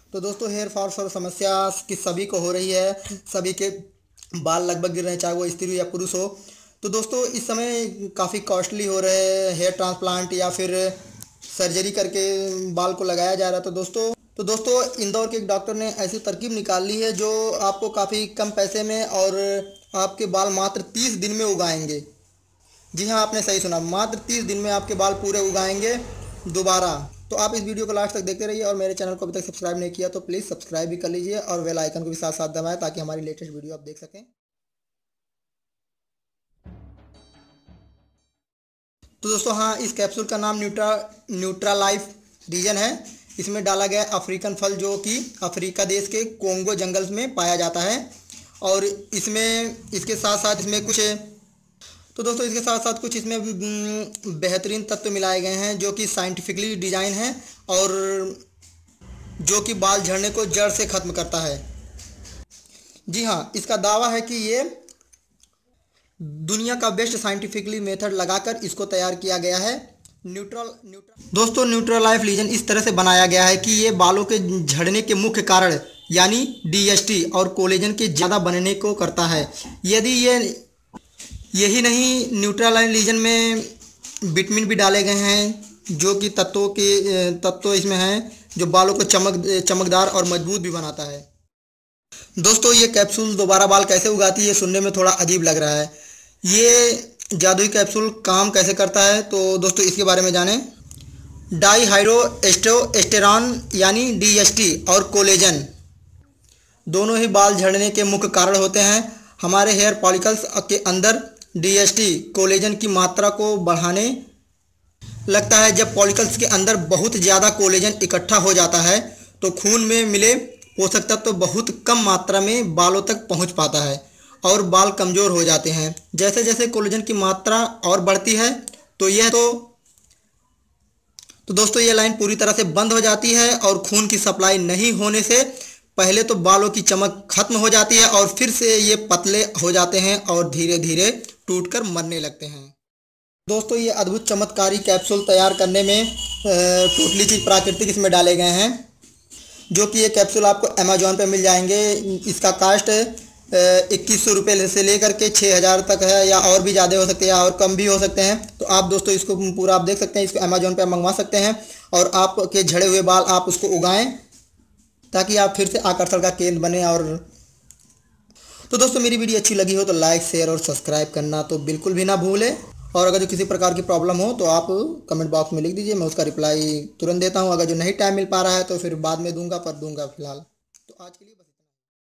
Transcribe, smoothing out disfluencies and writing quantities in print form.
तो दोस्तों hair fall समस्या कि सभी को हो रही है। सभी के बाल लगभग गिर रहे हैं, चाहे वो स्त्री या पुरुष हो। तो दोस्तों इस समय काफ़ी कॉस्टली हो रहे हैं हेयर ट्रांसप्लांट या फिर सर्जरी करके बाल को लगाया जा रहा है। तो दोस्तों इंदौर के एक डॉक्टर ने ऐसी तरकीब निकाल ली है जो आपको काफ़ी कम पैसे में और आपके बाल मात्र 30 दिन में उगाएंगे। जी हाँ, आपने सही सुना, मात्र 30 दिन में आपके बाल पूरे उगाएंगे दोबारा। तो आप इस वीडियो को लास्ट तक देखते रहिए और मेरे चैनल को अभी तक सब्सक्राइब नहीं किया तो प्लीज़ सब्सक्राइब भी कर लीजिए और बेल आइकन को भी साथ साथ दबाएं ताकि हमारी लेटेस्ट वीडियो आप देख सकें। तो दोस्तों हाँ, इस कैप्सूल का नाम न्यूट्रालाइफ रीजन है। इसमें डाला गया अफ्रीकन फल जो कि अफ्रीका देश के कोंगो जंगल में पाया जाता है। और इसके साथ साथ इसमें कुछ इसमें बेहतरीन तत्व मिलाए गए हैं जो कि साइंटिफिकली डिज़ाइन है और जो कि बाल झड़ने को जड़ से ख़त्म करता है। जी हाँ, इसका दावा है कि ये दुनिया का बेस्ट साइंटिफिकली मेथड लगाकर इसको तैयार किया गया है। दोस्तों न्यूट्रालाइफ लीजन इस तरह से बनाया गया है कि ये बालों के झड़ने के मुख्य कारण यानी डीएसटी और कोलेजन के ज़्यादा बनने को करता है। यदि यही नहीं, न्यूट्रालाइफ लीजन में विटामिन भी डाले गए हैं जो कि तत्व इसमें हैं जो बालों को चमकदार और मजबूत भी बनाता है। दोस्तों ये कैप्सूल दोबारा बाल कैसे उगाती है, सुनने में थोड़ा अजीब लग रहा है। ये जादुई कैप्सूल काम कैसे करता है, तो दोस्तों इसके बारे में जानें। डाईहाइड्रोएस्टेरोन यानी डीएसटी और कोलेजन दोनों ही बाल झड़ने के मुख्य कारण होते हैं। हमारे हेयर फॉलिकल्स के अंदर डीएसटी कोलेजन की मात्रा को बढ़ाने लगता है। जब फॉलिकल्स के अंदर बहुत ज़्यादा कोलेजन इकट्ठा हो जाता है तो खून में मिले पोषक तत्व तो बहुत कम मात्रा में बालों तक पहुंच पाता है और बाल कमज़ोर हो जाते हैं। जैसे जैसे कोलेजन की मात्रा और बढ़ती है तो दोस्तों ये लाइन पूरी तरह से बंद हो जाती है और खून की सप्लाई नहीं होने से पहले तो बालों की चमक खत्म हो जाती है और फिर से ये पतले हो जाते हैं और धीरे धीरे टूटकर मरने लगते हैं। दोस्तों ये अद्भुत चमत्कारी कैप्सूल तैयार करने में टोटली चीज़ प्राकृतिक इसमें डाले गए हैं जो कि ये कैप्सूल आपको अमेजोन पे मिल जाएंगे। इसका कास्ट 2100 रुपये से लेकर के 6000 तक है या और भी ज़्यादा हो सकते हैं और कम भी हो सकते हैं। तो आप दोस्तों इसको पूरा आप देख सकते हैं, इसको अमेजोन पे मंगवा सकते हैं और आपके झड़े हुए बाल आप उसको उगाएं ताकि आप फिर से आकर्षण का केंद्र बने। और तो दोस्तों मेरी वीडियो अच्छी लगी हो तो लाइक शेयर और सब्सक्राइब करना तो बिल्कुल भी ना भूलें। और अगर जो किसी प्रकार की प्रॉब्लम हो तो आप कमेंट बॉक्स में लिख दीजिए, मैं उसका रिप्लाई तुरंत देता हूँ। अगर जो नहीं टाइम मिल पा रहा है तो फिर बाद में दूंगा फिलहाल। तो आज के लिए बस।